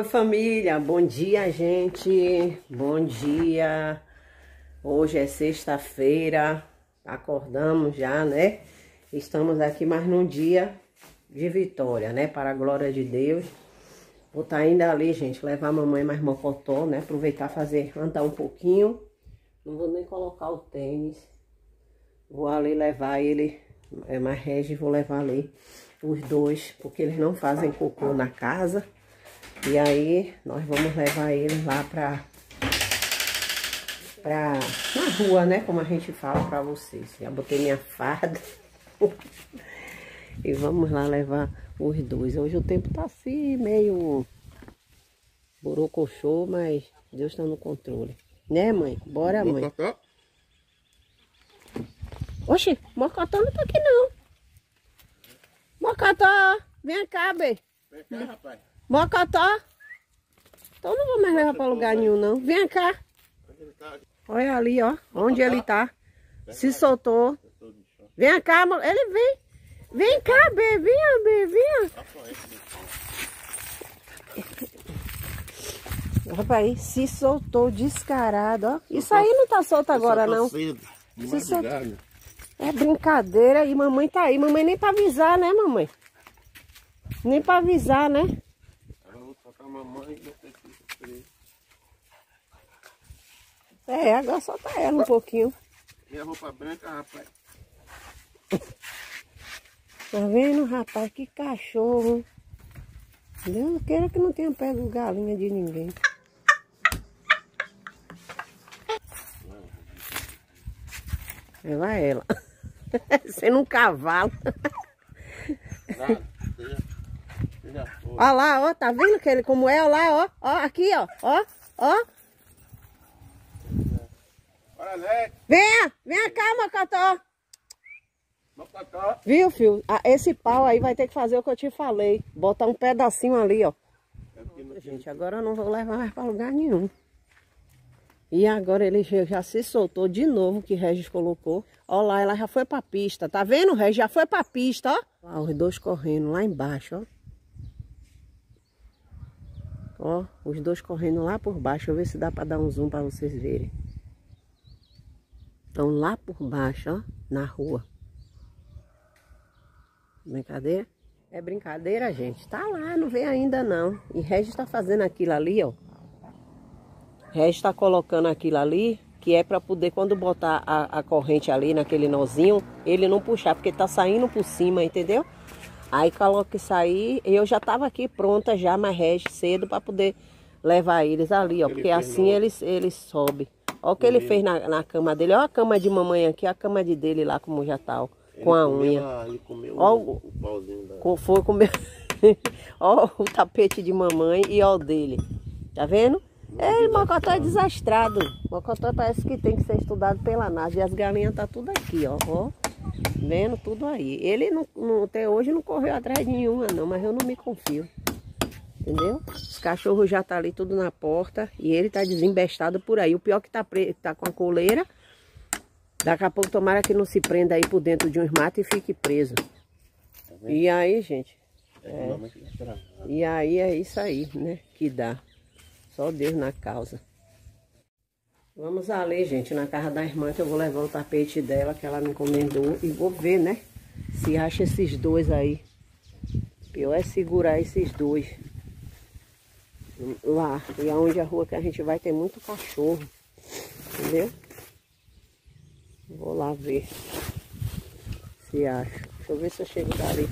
família, bom dia, gente, bom dia. Hoje é sexta-feira, acordamos já, né? Estamos aqui mais num dia de vitória, né? Para a glória de Deus. Vou estar indo ali, gente, levar a mamãe mais mocotó, né? Aproveitar andar um pouquinho. Não vou nem colocar o tênis. Vou ali levar ele, mais Regis, vou levar ali os dois, porque eles não fazem cocô na casa. E aí, nós vamos levar eles lá na rua, né? Como a gente fala pra vocês. Já botei minha farda. E vamos lá levar os dois. Hoje o tempo tá assim, meio borocochô, mas Deus tá no controle. Né, mãe? Bora, mãe. Mocotó? Oxi, mocotó não tá aqui, não. Mocotó, vem cá, bê. Vem cá, rapaz. Mocotó. Então não vou mais levar pra lugar nenhum, não. Vem cá. Olha ali, ó. Onde ele tá. Se soltou. Vem cá, ele vem. Vem cá, bê. Vinha, bê. Vinha. Rapaz, se soltou descarado, ó. Isso aí não tá solto agora, não. É brincadeira. E mamãe tá aí. Mamãe nem pra avisar, né, mamãe? Nem pra avisar, né? É, agora só tá ela um pouquinho. E a roupa branca, rapaz? Tá vendo, rapaz? Que cachorro. Deus queira que não tenha pego galinha de ninguém. Leva ela. Sendo um cavalo. Olha lá, ó. Tá vendo que ele como é? Olha lá, ó. Ó, aqui, ó. Ó, ó. Venha cá, Mocotó. Mocotó. Viu, filho? Esse pau aí vai ter que fazer o que eu te falei. Botar um pedacinho ali, ó. Gente, agora eu não vou levar mais pra lugar nenhum. E agora ele já se soltou de novo, que Regis colocou. Ó lá, ela já foi pra pista. Tá vendo, Regis? Já foi pra pista, ó. Ó, os dois correndo lá embaixo, ó. Ó, os dois correndo lá por baixo. Deixa eu ver se dá pra dar um zoom pra vocês verem. Estão lá por baixo, ó, na rua. Brincadeira? É brincadeira, gente. Tá lá, não vem ainda não. E Regis tá fazendo aquilo ali, ó. Regis tá colocando aquilo ali, que é pra poder, quando botar a corrente ali naquele nozinho, ele não puxar, porque tá saindo por cima, entendeu? Aí coloca isso aí, eu já tava aqui pronta já, mas Regis cedo pra poder levar eles ali, ó. Porque assim eles sobem. Olha o que ele fez na cama dele. Olha a cama de mamãe aqui, a cama dele lá como já tá, ó, com a unha. Ele comeu o pauzinho da... Foi comer. Ó o tapete de mamãe e ó o dele. Tá vendo? É, Mocotó é desastrado. Mocotó parece que tem que ser estudado pela NASA. E as galinhas tá tudo aqui, ó. Ó, vendo tudo aí. Ele até hoje não correu atrás de nenhuma não, mas eu não me confio. Entendeu? Os cachorros já tá ali tudo na porta e ele tá desembestado por aí. O pior que tá com a coleira. Daqui a pouco tomara que não se prenda aí por dentro de uns matos e fique preso. Tá, e aí, gente? E aí é isso aí, né? Que dá. Só Deus na causa. Vamos ali, gente, na casa da irmã que eu vou levar o tapete dela que ela me encomendou. E vou ver, né? Se acha esses dois aí. Pior é segurar esses dois. Lá, e aonde a rua que a gente vai tem muito cachorro, entendeu? Vou lá ver se acho. Deixa eu ver se eu chego dali.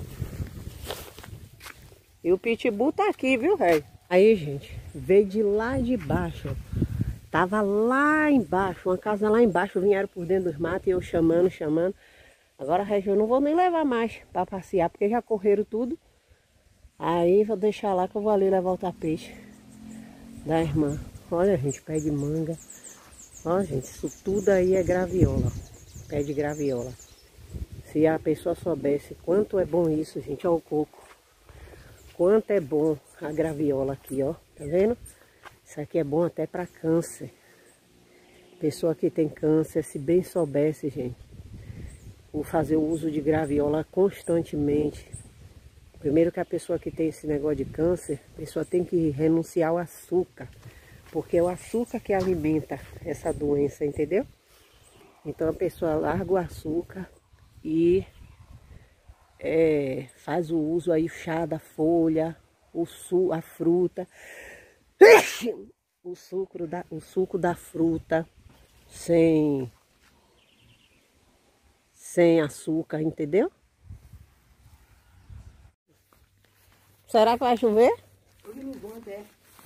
E o pitbull tá aqui, viu, velho? Aí, gente, veio de lá de baixo, ó. Tava lá embaixo, uma casa lá embaixo, vieram por dentro dos matos e eu chamando. Agora, eu não vou nem levar mais pra passear, porque já correram tudo. Aí vou deixar lá que eu vou ali levar o tapete da irmã. Olha, gente, pé de manga. Ó, gente, isso tudo aí é graviola. Pé de graviola. Se a pessoa soubesse quanto é bom isso, gente, ó o coco. Quanto é bom a graviola aqui, ó. Tá vendo? Isso aqui é bom até para câncer. Pessoa que tem câncer, se bem soubesse, gente, vou fazer o uso de graviola constantemente. Primeiro que a pessoa que tem esse negócio de câncer, a pessoa tem que renunciar ao açúcar. Porque é o açúcar que alimenta essa doença, entendeu? Então a pessoa larga o açúcar e faz o uso aí, o chá da folha, a fruta, o suco da fruta, sem açúcar, entendeu? Será que vai chover? Hoje não vou, é.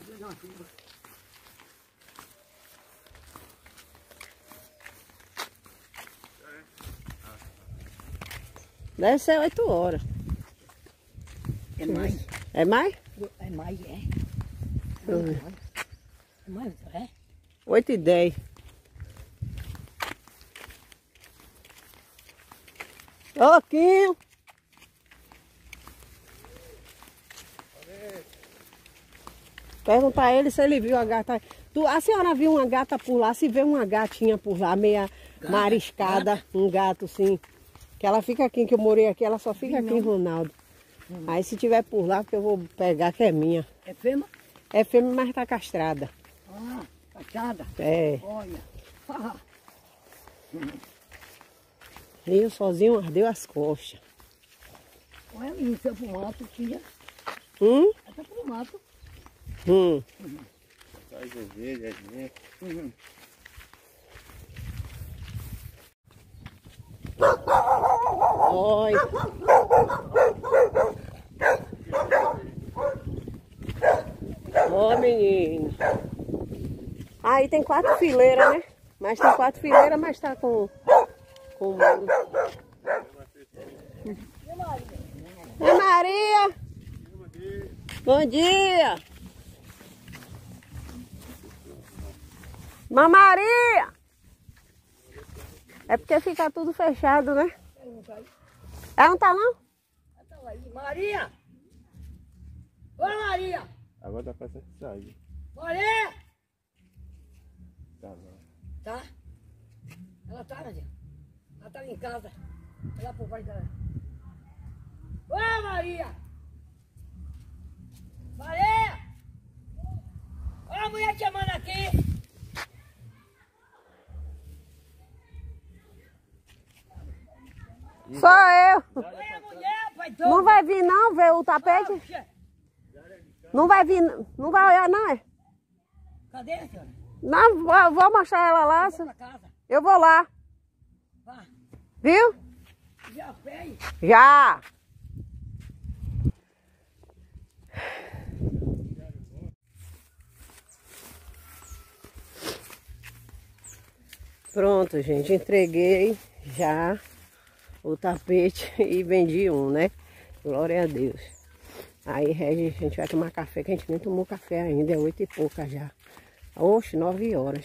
Deve ser 8 horas. É mais. É mais? É mais, é. Uhum. É mais, é? 8h10. Ô, Quinho! Perguntar a ele se ele viu a gata. A senhora viu uma gata por lá? Se vê uma gatinha por lá, meia mariscada, um gato sim. Que ela fica aqui, que eu morei aqui, ela só fica aqui em Ronaldo. Aí se tiver por lá, que eu vou pegar, que é minha. É fêmea? É fêmea, mas tá castrada. Ah, castrada? É. Olha. E eu sozinho ardeu as costas. Olha, menino, se eu pro mato, tia. Hum? Ela tá pro mato. Faz ovelha, né? Oi. Ó, menino. Aí tem 4 fileiras, né? Mas tem 4 fileiras, mas tá com muro. Oi, Maria. Bom dia. Maria. É porque fica tudo fechado, né? Ela não tá não? Maria! Oi, Maria! Agora dá pra sair. Maria! Tá bom. Tá? Ela tá, Nadia? Ela tá em casa. Vai lá pro pai dela. Oi, Maria! Maria! Olha a mulher te chamando aqui! Sou eu. Oi, a mulher, pai todo! Não vai vir não ver o tapete? Puxa, Não vai vir, não vai olhar não, é? cadê a senhora? Não, vou mostrar ela lá. Vou pra casa. Eu vou lá. Vá. Viu? Já fez? Já. Pronto, gente. Entreguei já o tapete e vendi um, né? Glória a Deus. Aí, Regis, a gente vai tomar café, que a gente nem tomou café ainda. É 8 e pouca já. Oxe, 9 horas.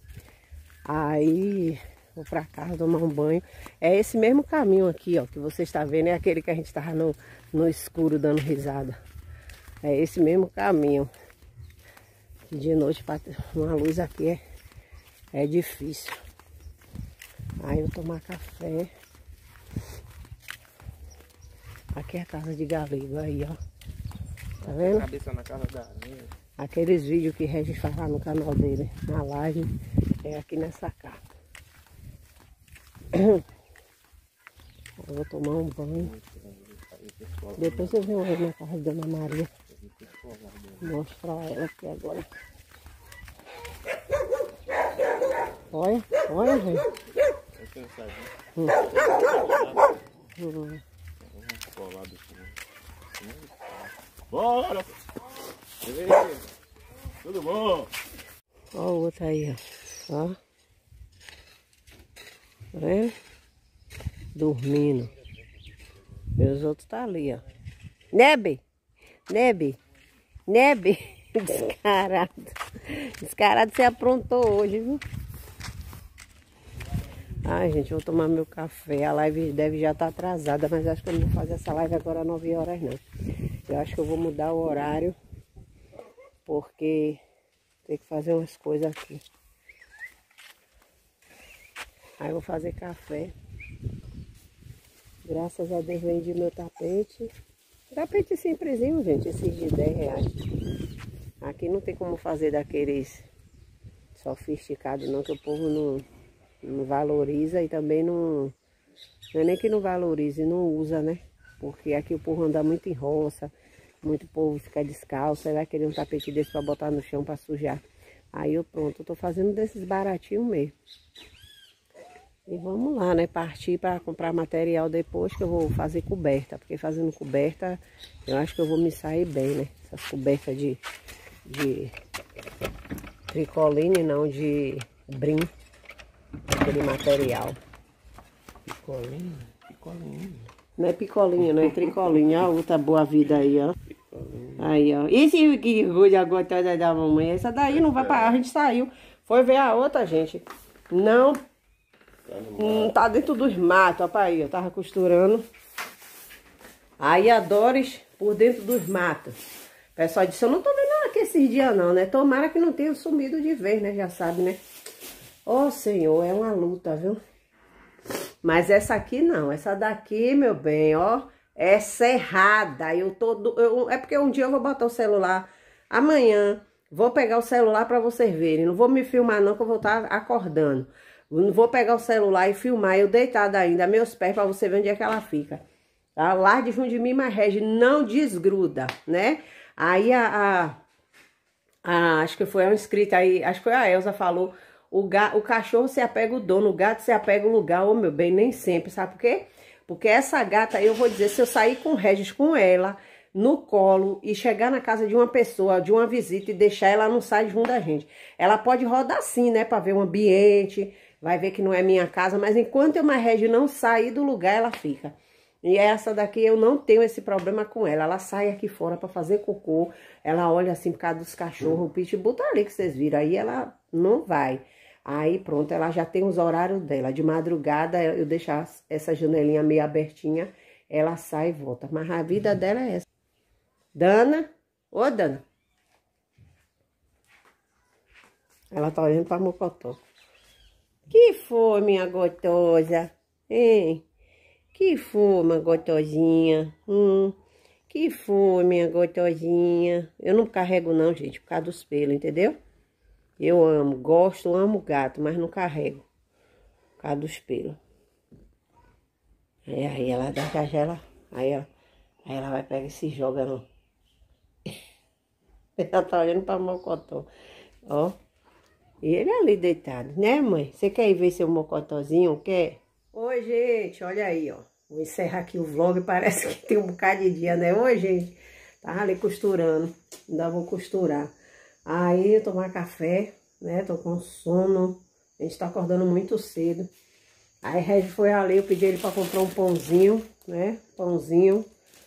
Aí, vou pra casa tomar um banho. É esse mesmo caminho aqui, ó, que você está vendo. É aquele que a gente estava no escuro dando risada. É esse mesmo caminho. De noite, uma luz aqui é difícil. Aí eu vou tomar café. Aqui é a casa de Galego, aí ó. Tá vendo? Cabeça na casa da areia. Aqueles vídeos que Regis faz lá no canal dele, na live, é aqui nessa casa. Eu vou tomar um banho. Depois eu venho aí na casa da Dona Maria. Mostrar ela aqui agora. Olha, olha, gente. Colado aqui. Bora! Ei, tudo bom? Olha o outro aí, ó. Ó. Tá vendo? Dormindo. E os outros tá ali, ó. Nebe! Nebe! Nebe! Descarado. Descarado você aprontou hoje, viu? Ai, gente, eu vou tomar meu café. A live deve já estar atrasada, mas acho que eu não vou fazer essa live agora às 9 horas, não. Eu acho que eu vou mudar o horário, porque tem que fazer umas coisas aqui. Aí eu vou fazer café. Graças a Deus vendi meu tapete. Tapete simplesinho, gente, esses de 10 reais. Aqui não tem como fazer daqueles sofisticados não, que o povo não valoriza e também não é nem que não valorize, não usa, né? Porque aqui o povo anda muito em roça, muito povo fica descalço, aí vai querer um tapete desse para botar no chão para sujar. Aí eu pronto, eu tô fazendo desses baratinhos mesmo. E vamos lá, né? Partir para comprar material depois, que eu vou fazer coberta. Porque fazendo coberta, eu acho que eu vou me sair bem, né? Essas cobertas de tricoline, não, de brim. Aquele material. Picolinho, picolinho. Não é picolinha, não é tricolinha. Olha a outra boa vida aí, ó. Picolinho. Aí, ó. E se que rude gostosa da mamãe? Essa daí não vai parar. A gente saiu. Foi ver a outra, gente. Não. Tá dentro dos matos, ó, aí, eu tava costurando. Aí a Doris por dentro dos matos. O pessoal disse, eu não tô vendo aqui esses dias não, né? Tomara que não tenha sumido de vez, né? Já sabe, né? Ô, Senhor, é uma luta, viu? Mas essa aqui não, essa daqui, meu bem, ó, é cerrada. É porque um dia eu vou botar o celular, amanhã vou pegar o celular pra vocês verem. Não vou me filmar não, que eu vou estar acordando. Não vou pegar o celular e filmar eu deitada ainda, meus pés, pra você ver onde é que ela fica. A Lar de Junho de Mim, mas Regi não desgruda, né? Aí acho que foi uma inscrita aí, acho que foi a Elza, falou, o cachorro se apega o dono, o gato se apega o lugar. Ô, meu bem, nem sempre, sabe por quê? Porque essa gata, eu vou dizer, se eu sair com o Regis, com ela, no colo, e chegar na casa de uma pessoa, de uma visita, e deixar, ela não sai junto da gente. Ela pode rodar sim, né, pra ver o ambiente, vai ver que não é minha casa, mas enquanto eu, Regis, não sair do lugar, ela fica. E essa daqui eu não tenho esse problema com ela. Ela sai aqui fora pra fazer cocô. Ela olha assim por causa dos cachorros. O pitbull tá ali que vocês viram. Aí ela não vai. Aí pronto, ela já tem os horários dela. De madrugada eu deixo essa janelinha meio abertinha. Ela sai e volta. Mas a vida dela é essa. Dana. Ô, Dana. Ela tá olhando pra Mocotó. Que foi, minha gostosa? Hein? Que foi, minha gotosinha? Que foi, minha gotosinha? Eu não carrego não, gente, por causa dos pelos, entendeu? Eu amo, gosto, amo gato, mas não carrego. Por causa dos pelos. Aí ela dá cagela, aí ela vai pegar e se joga no... Ela tá olhando pra Mocotó, ó. E ele ali deitado, né, mãe? Você quer ir ver seu Mocotózinho, quer? Oi, gente, olha aí, ó. Vou encerrar aqui o vlog, parece que tem um bocado de dia, né? Oi, gente. Tava ali costurando, ainda vou costurar. Aí, tomar café, né? Tô com sono. A gente tá acordando muito cedo. Aí, Regi foi ali, eu pedi ele pra comprar um pãozinho, né? Pãozinho.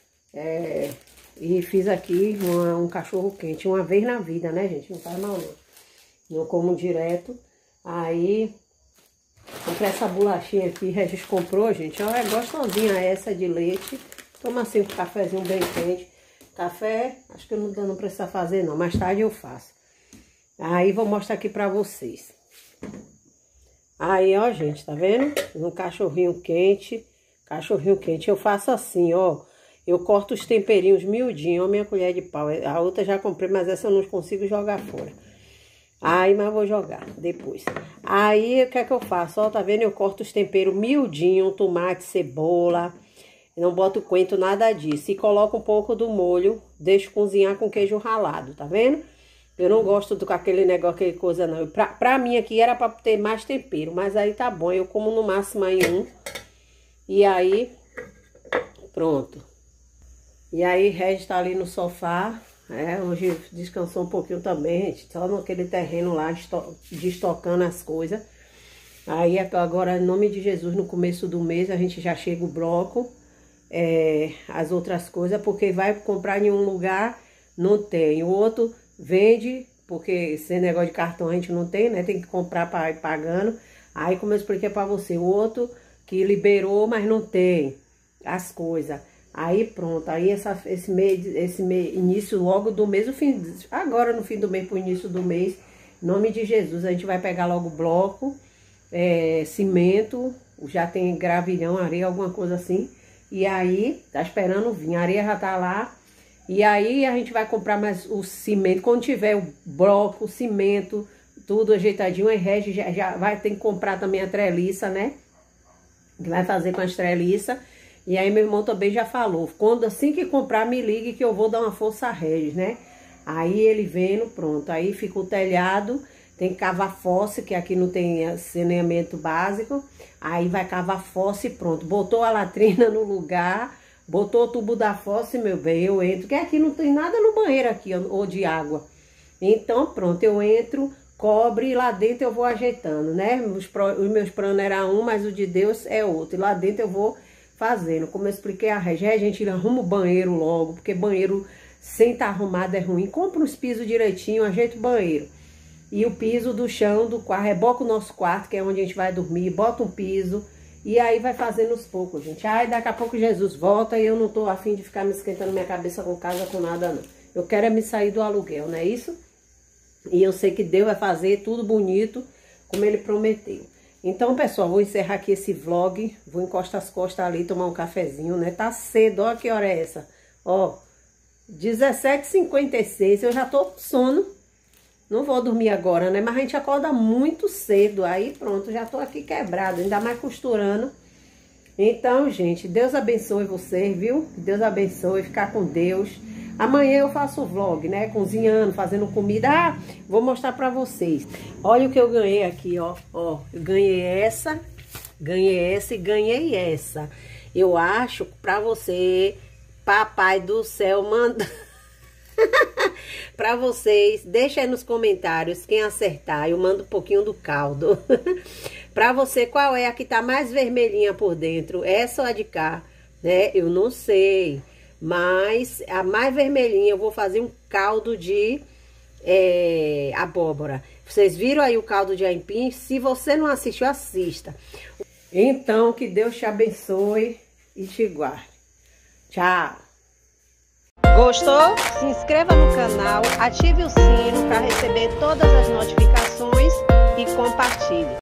E fiz aqui um cachorro quente, uma vez na vida, né, gente? Não faz mal, não. Não como direto. Aí... comprei essa bolachinha aqui, Regis comprou, gente. Ó, é gostosinha essa de leite. Toma assim um cafezinho bem quente. Café, acho que não precisa fazer não. Mais tarde eu faço. Aí vou mostrar aqui pra vocês. Aí, ó, gente, tá vendo? Um cachorrinho quente. Cachorrinho quente. Eu faço assim, ó. Eu corto os temperinhos miudinho, ó, minha colher de pau. A outra já comprei, mas essa eu não consigo jogar fora. Aí, mas vou jogar depois. Aí, o que é que eu faço? Ó, tá vendo? Eu corto os temperos miudinho, tomate, cebola. Não boto coentro, nada disso. E coloco um pouco do molho, deixo cozinhar com queijo ralado, tá vendo? Eu não gosto com aquele negócio, aquele coisa não. Pra mim aqui era pra ter mais tempero, mas aí tá bom. Eu como no máximo aí um. E aí, pronto. E aí, Regis tá ali no sofá. Hoje descansou um pouquinho também, gente, só naquele terreno lá, destocando as coisas. Aí agora, em nome de Jesus, no começo do mês, a gente já chega o bloco, as outras coisas, porque vai comprar em um lugar, não tem. O outro vende, porque esse negócio de cartão a gente não tem, né, tem que comprar para ir pagando. Aí, como eu expliquei para você, o outro que liberou, mas não tem as coisas. Aí pronto, aí esse mês, início logo do mês, agora no fim do mês pro início do mês, em nome de Jesus, a gente vai pegar logo bloco, cimento, já tem gravilhão, areia, alguma coisa assim, E aí, tá esperando vir. A areia já tá lá. E aí a gente vai comprar mais o cimento. Quando tiver o bloco, o cimento, tudo ajeitadinho, a Regi já vai ter que comprar também a treliça, né? Que vai fazer com as treliças. E aí meu irmão também já falou. Assim que comprar, me ligue que eu vou dar uma força a Regis, né? Aí ele vendo, pronto. Aí fica o telhado. Tem que cavar fossa, que aqui não tem saneamento básico. Aí vai cavar fossa e pronto. Botou a latrina no lugar. Botou o tubo da fossa e, meu bem, eu entro. Porque aqui não tem nada no banheiro aqui, ou de água. Então, pronto, eu entro, cobre e lá dentro eu vou ajeitando, né? Os meus planos eram um, mas o de Deus é outro. E lá dentro eu vou fazendo. Como eu expliquei a Regi, a gente arruma o banheiro logo, porque banheiro sem estar arrumado é ruim. Compra os pisos direitinho, ajeita o banheiro. E o piso do chão do quarto, reboca o nosso quarto, que é onde a gente vai dormir, bota um piso. E aí vai fazendo aos poucos, gente. Ai, daqui a pouco Jesus volta e eu não tô afim de ficar me esquentando minha cabeça com casa, com nada, não. Eu quero é me sair do aluguel, não é isso? E eu sei que Deus vai fazer tudo bonito, como Ele prometeu. Então, pessoal, vou encerrar aqui esse vlog. Vou encostar as costas ali, tomar um cafezinho, né? Tá cedo, ó, que hora é essa? Ó, 17h56, eu já tô com sono. Não vou dormir agora, né? Mas a gente acorda muito cedo. Aí pronto, já tô aqui quebrado, ainda mais costurando. Então, gente, Deus abençoe vocês, viu? Deus abençoe, ficar com Deus. Amanhã eu faço o vlog, né? Cozinhando, fazendo comida. Ah, vou mostrar pra vocês. Olha o que eu ganhei aqui, ó. Ó, eu ganhei essa e ganhei essa. Eu acho pra você, papai do céu, manda... Pra vocês, deixa aí nos comentários quem acertar, eu mando um pouquinho do caldo. Pra você, qual é a que tá mais vermelhinha por dentro? Essa ou a de cá, né? Eu não sei, mas a mais vermelhinha eu vou fazer um caldo de abóbora. Vocês viram aí o caldo de aipim? Se você não assistiu, assista. Então, que Deus te abençoe e te guarde. Tchau! Gostou? Se inscreva no canal, ative o sino para receber todas as notificações e compartilhe.